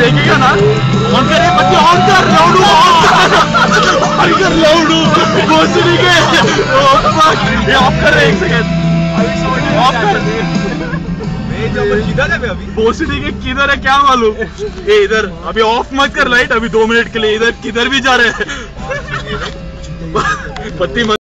देखेगा ना ऑन कर बच्चे ऑन कर लाउडू ऑन कर लाउडू भोसड़ी के ये ऑफ कर रहे 1 सेकंड ऑफ कर किधर है अभी भोसड़ी के किधर है क्या मालूम ये इधर अभी ऑफ मत कर लाइट अभी 2 मिनट के लिए इधर किधर भी जा रहे हैं पत्ती